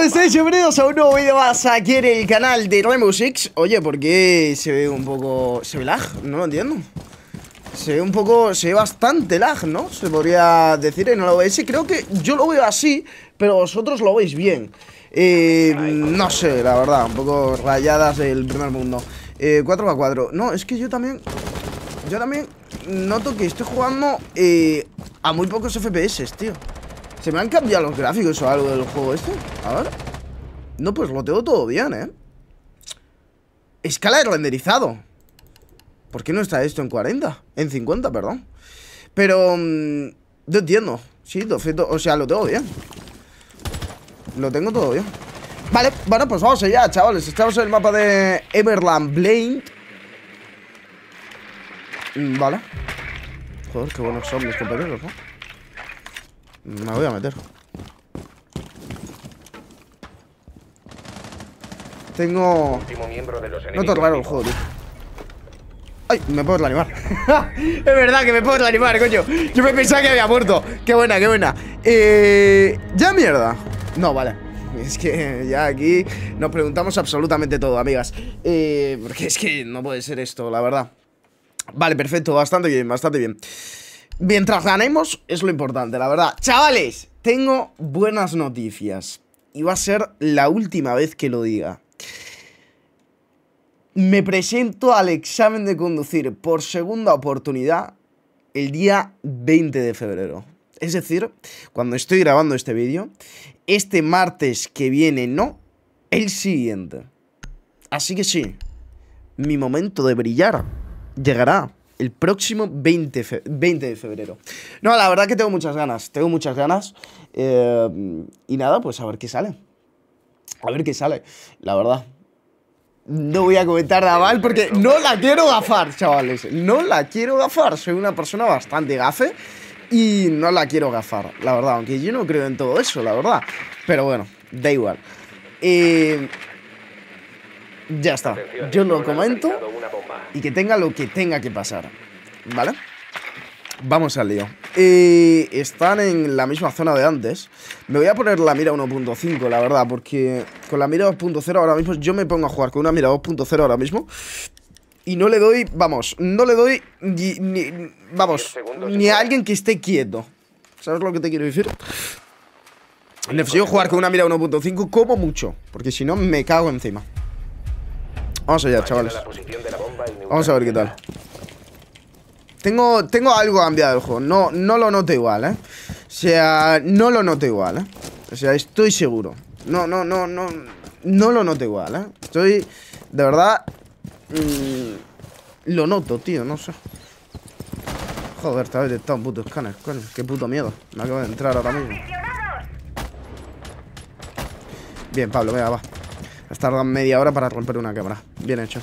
estáis? Bienvenidos a un nuevo vídeo más aquí en el canal de Rainbow Six. Oye, ¿por qué se ve un poco... se ve lag? No lo entiendo. Se ve un poco... se ve bastante lag, ¿no? Se podría decir y no lo veis. Creo que yo lo veo así, pero vosotros lo veis bien. No sé, la verdad, un poco rayadas del primer mundo. 4x4. No, es que yo también noto que estoy jugando a muy pocos FPS, tío. ¿Se me han cambiado los gráficos o algo del juego este? A ver. No, pues lo tengo todo bien, ¿eh? Escala de renderizado. ¿Por qué no está esto en 40? En 50, perdón. Pero... no entiendo. Sí, o sea, lo tengo bien. Lo tengo todo bien. Vale, bueno, pues vamos allá, chavales. Estamos en el mapa de Everland Blade. Vale. Joder, qué buenos son mis compañeros, ¿no? Me voy a meter. Tengo... no te raro el juego, tío. ¡Ay! Me puedo reanimar. Es verdad que me puedo reanimar, coño. Yo me pensaba que había muerto. Qué buena, qué buena. Ya mierda. No, vale. Es que ya aquí nos preguntamos absolutamente todo, amigas. Porque es que no puede ser esto, la verdad. Vale, perfecto, bastante bien, bastante bien. Mientras ganemos es lo importante, la verdad. Chavales, tengo buenas noticias. Y va a ser la última vez que lo diga. Me presento al examen de conducir por segunda oportunidad el día 20 de febrero. Es decir, cuando estoy grabando este vídeo, este martes que viene no, el siguiente. Así que sí, mi momento de brillar llegará el próximo 20 de febrero. No, la verdad que tengo muchas ganas. Tengo muchas ganas. Y nada, pues a ver qué sale. A ver qué sale, la verdad. No voy a comentar nada mal porque no la quiero gafar, chavales. No la quiero gafar. Soy una persona bastante gafe y no la quiero gafar, la verdad. Aunque yo no creo en todo eso, la verdad. Pero bueno, da igual. Ya está. Yo lo comento y que tenga lo que tenga que pasar, ¿vale? Vamos al lío. Están en la misma zona de antes. Me voy a poner la mira 1.5, la verdad, porque con la mira 2.0 ahora mismo yo me pongo a jugar con una mira 2.0 ahora mismo y no le doy, vamos, no le doy ni a alguien que esté quieto. ¿Sabes lo que te quiero decir? Necesito jugar con una mira 1.5 como mucho, porque si no me cago encima. Vamos allá, chavales. Vamos a ver qué tal. Tengo algo cambiado del juego. No lo noto igual, ¿eh? O sea, no lo noto igual, ¿eh? O sea, estoy seguro. No lo noto igual, ¿eh? Estoy... de verdad... lo noto, tío, no sé. Joder, te ha detectado un puto escáner, coño. Qué puto miedo. Me acabo de entrar ahora mismo. Bien, Pablo, venga, va. Has tardado media hora para romper una cámara. Bien hecho.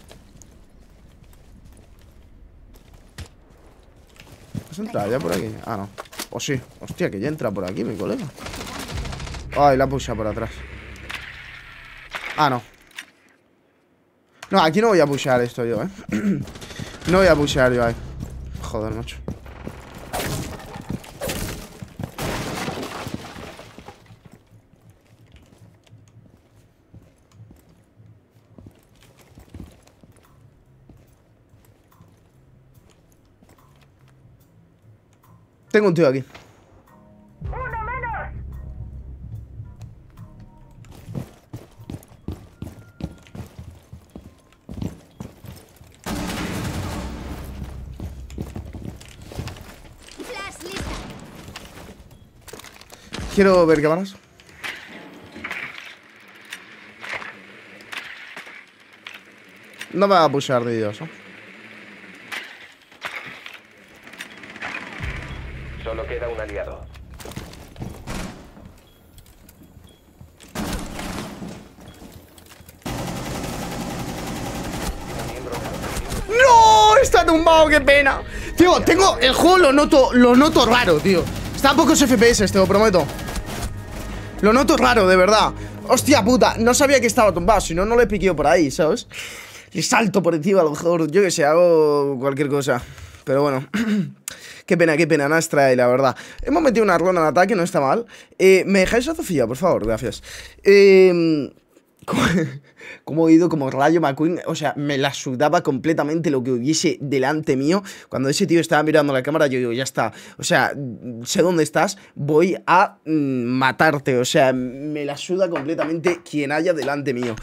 ¿Has entrado ya por aquí? Ah, no. O sí. Hostia, que ya entra por aquí mi colega. Ay, la pusha por atrás. Ah, no. No, aquí no voy a pushear esto yo, No voy a pushear yo ahí. Joder, macho. Tengo un tío aquí. Quiero ver cámaras. No me va a pushar de Dios, ¿no? Solo queda un aliado. ¡No! Está tumbado, qué pena. Tío, tengo... el juego lo noto raro, tío. Está a pocos FPS, te lo prometo. Lo noto raro, de verdad. Hostia puta, no sabía que estaba tumbado. Si no, no le piqueo por ahí, ¿sabes? Le salto por encima, a lo mejor, yo que sé, hago cualquier cosa. Pero bueno. Qué pena, Nastra, la verdad. Hemos metido una ronda en ataque, no está mal. ¿Me dejáis a Sofía, por favor? Gracias. Como he ido como Rayo McQueen, o sea, me la sudaba completamente lo que hubiese delante mío. Cuando ese tío estaba mirando la cámara, yo digo, ya está. O sea, sé dónde estás, voy a matarte. O sea, me la suda completamente quien haya delante mío.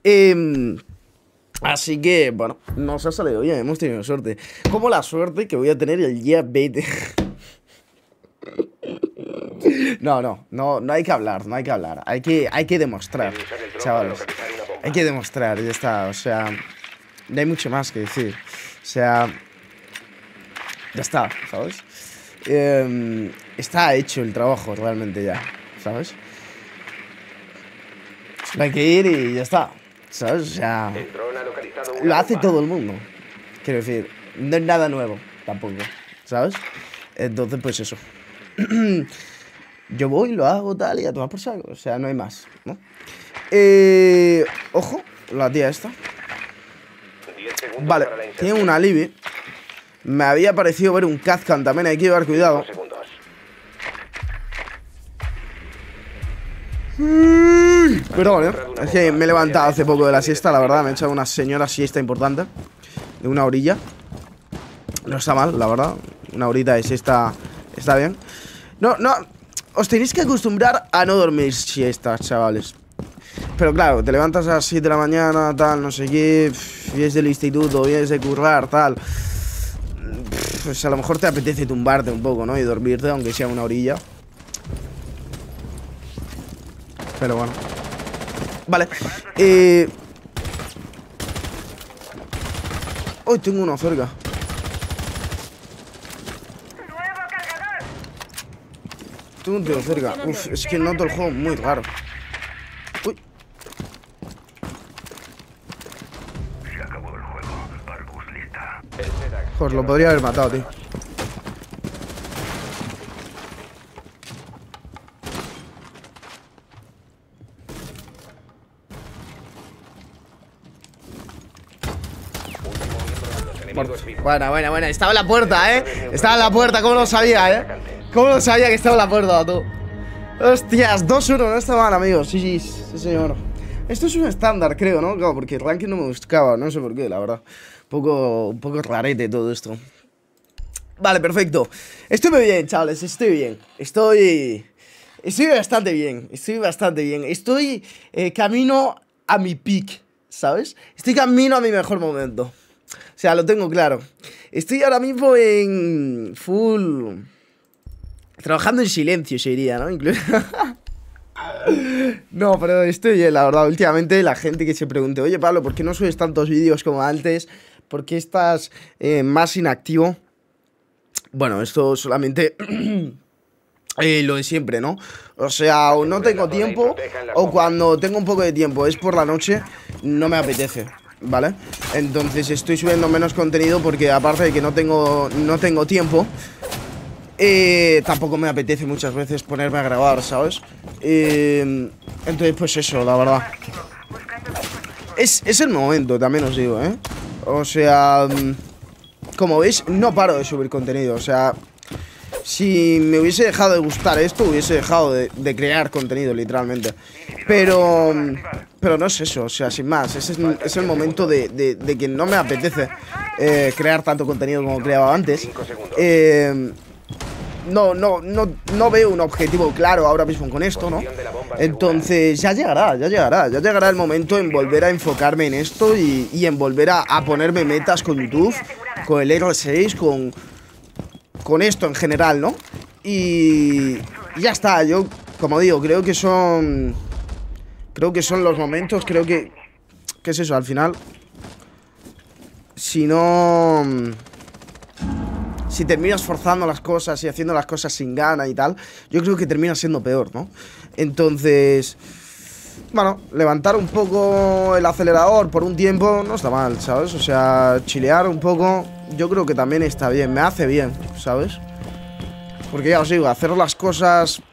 Así que, bueno, nos ha salido bien, hemos tenido suerte. Como la suerte que voy a tener el día 20. No hay que hablar, hay que demostrar, chavales. Hay que demostrar, ya está, o sea, no hay mucho más que decir. O sea, ya está, ¿sabes? Está hecho el trabajo realmente ya, ¿sabes? Solo hay que ir y ya está, ¿sabes? O sea, lo hace todo el mundo. Quiero decir, no es nada nuevo tampoco, ¿sabes? Entonces, pues eso. Yo voy, lo hago tal y a tomar por saco. O sea, no hay más, ¿no? Ojo, la tía esta. Vale, tiene una Libby. Me había parecido ver un Kazkan también, hay que llevar cuidado. Perdón, es que me he levantado hace poco de la siesta, la verdad. Me he echado una señora siesta importante de una horilla. No está mal, la verdad. Una horita de siesta está bien. No, os tenéis que acostumbrar a no dormir siestas, chavales. Pero claro, te levantas a las 7 de la mañana, tal, no sé qué, vienes del instituto, vienes de currar, tal. Pues a lo mejor te apetece tumbarte un poco, ¿no? Y dormirte, aunque sea una orilla. Pero bueno. Vale. Hoy tengo uno cerca. Tengo un tío cerca. Uf, es que noto el juego muy raro. Uy. Pues lo podría haber matado, tío. Buena. Estaba en la puerta, Estaba en la puerta, ¿cómo lo sabía, ¿Cómo lo sabía que estaba en la puerta, tú? Hostias, 2-1, no está mal, amigos. Sí, señor. Esto es un estándar, creo, ¿no? Claro, porque el ranking no me buscaba, no sé por qué, la verdad. Un poco rarete todo esto. Vale, perfecto. Estoy muy bien, chavales, estoy bien. Estoy bastante bien. Estoy camino a mi peak, ¿sabes? Estoy camino a mi mejor momento. O sea, lo tengo claro. Estoy ahora mismo en full... Trabajando en silencio, se diría, ¿no? No, pero estoy bien, la verdad. Últimamente la gente que se pregunte, oye, Pablo, ¿por qué no subes tantos vídeos como antes? ¿Por qué estás más inactivo? Bueno, esto solamente... lo de siempre, ¿no? O sea, o no tengo tiempo, o cuando tengo un poco de tiempo, es por la noche, no me apetece, ¿vale? Entonces estoy subiendo menos contenido porque aparte de que no tengo tiempo, tampoco me apetece muchas veces ponerme a grabar, ¿sabes? Entonces pues eso, la verdad. Es el momento, también os digo, ¿eh? O sea, como veis, no paro de subir contenido, o sea... Si me hubiese dejado de gustar esto, hubiese dejado de crear contenido, literalmente. Pero no es eso, o sea, sin más. Es el momento de que no me apetece crear tanto contenido como creaba antes. No veo un objetivo claro ahora mismo con esto, ¿no? Entonces ya llegará el momento en volver a enfocarme en esto y en volver a ponerme metas con YouTube, con el R6, con esto en general, ¿no? Y ya está, yo, como digo, creo que son los momentos, creo que es eso, al final, si terminas forzando las cosas y haciendo las cosas sin gana y tal, yo creo que termina siendo peor, ¿no? Entonces, bueno, levantar un poco el acelerador por un tiempo no está mal, ¿sabes? O sea, chilear un poco, yo creo que también está bien, me hace bien, ¿sabes? Porque ya os digo, hacer las cosas...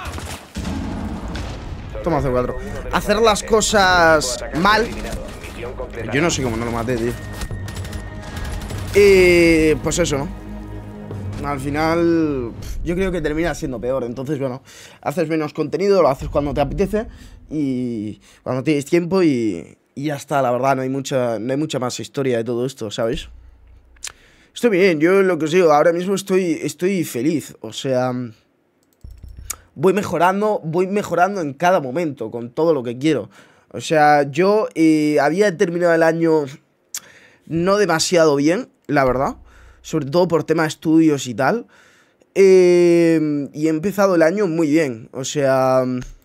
Toma C4. Hacer las cosas mal completada. Yo no sé cómo no lo maté, tío. Pues eso, ¿no? Al final, yo creo que termina siendo peor. Entonces, bueno, haces menos contenido, lo haces cuando te apetece y cuando tienes tiempo y ya está, la verdad. No hay mucha más historia de todo esto, ¿sabes? Estoy bien, yo lo que os digo, ahora mismo estoy feliz. O sea, voy mejorando en cada momento, con todo lo que quiero. O sea, yo había terminado el año no demasiado bien, la verdad. Sobre todo por tema de estudios y tal. Y he empezado el año muy bien. O sea,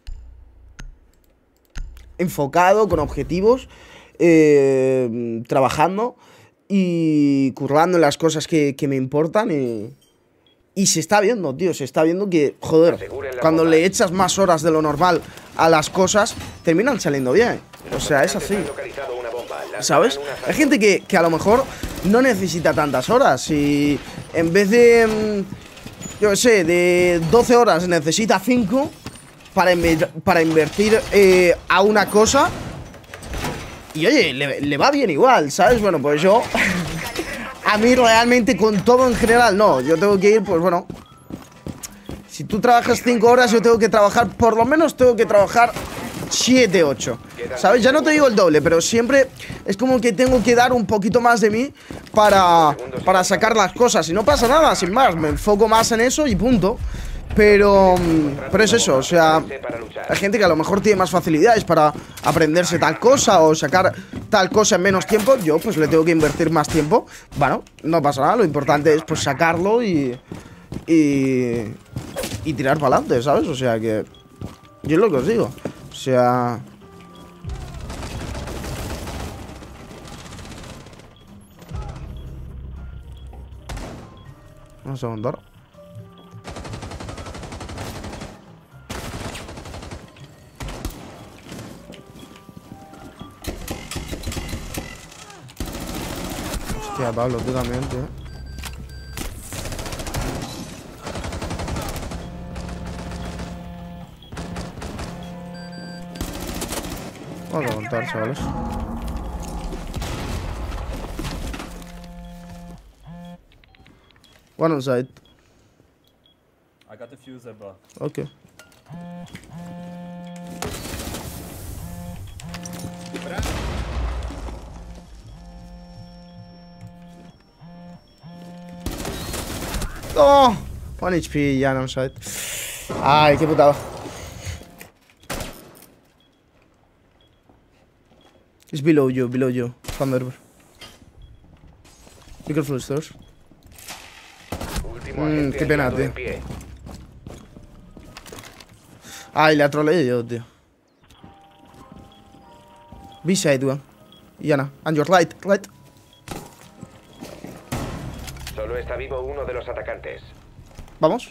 enfocado, con objetivos, trabajando y currando en las cosas que me importan. Y se está viendo, tío. Se está viendo que, joder, cuando le echas más horas de lo normal a las cosas, terminan saliendo bien. O sea, es así, ¿sabes? Hay gente que a lo mejor no necesita tantas horas y en vez de, yo qué sé, de 12 horas necesita 5 para invertir a una cosa. Y oye, le va bien igual, ¿sabes? Bueno, pues yo a mí realmente con todo en general no. Yo tengo que ir, pues bueno, si tú trabajas 5 horas, yo tengo que trabajar, por lo menos tengo que trabajar 7, 8, ¿sabes? Ya no te digo el doble, pero siempre es como que tengo que dar un poquito más de mí para sacar las cosas. Y no pasa nada, sin más, me enfoco más en eso y punto. Pero es eso, o sea, hay gente que a lo mejor tiene más facilidades para aprenderse tal cosa o sacar tal cosa en menos tiempo. Yo pues le tengo que invertir más tiempo. Bueno, no pasa nada, lo importante es pues sacarlo y tirar para adelante, ¿sabes? O sea que yo es lo que os digo. O sea, vamos a aguantar. Hostia, Pablo, tú también, tío. Vamos a aguantar, chavales. One on side. I got the fuse ever. Okay. ¡Oh! 1 HP, ya on side. Ay, qué putada. It's below you. Thunder. Be careful, stairs. Qué pena, tío. Ay, la troleé yo, tío. B-side, weón. Yana, and your right. Solo está vivo uno de los atacantes. ¿Vamos?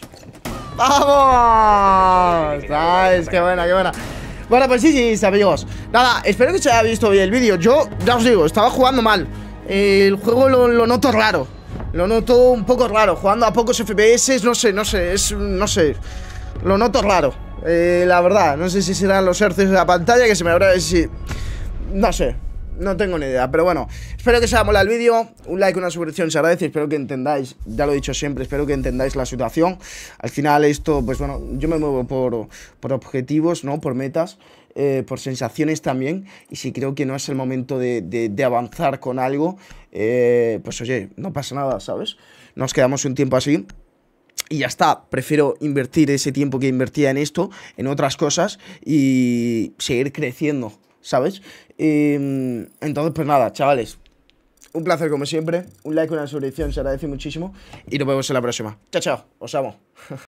¡Vamos! ¡Ay, qué buena! Bueno, pues sí, amigos. Nada, espero que se haya visto bien el vídeo. Yo, ya os digo, estaba jugando mal. El juego lo noto raro. Lo noto un poco raro. Jugando a pocos FPS, no sé. Lo noto raro. La verdad, no sé si serán los hercios de la pantalla que se me habrá... No sé. No tengo ni idea, pero bueno, espero que os haya molado el vídeo. Un like, una suscripción se agradece. Espero que entendáis, ya lo he dicho siempre, espero que entendáis la situación. Al final esto, pues bueno, yo me muevo por objetivos, ¿no? Por metas, por sensaciones también. Y si creo que no es el momento de avanzar con algo, pues oye, no pasa nada, ¿sabes? Nos quedamos un tiempo así y ya está. Prefiero invertir ese tiempo que invertía en esto, en otras cosas, y seguir creciendo, ¿sabes? Entonces, pues nada, chavales, un placer como siempre. Un like, una suscripción se agradece muchísimo. Y nos vemos en la próxima. Chao, os amo.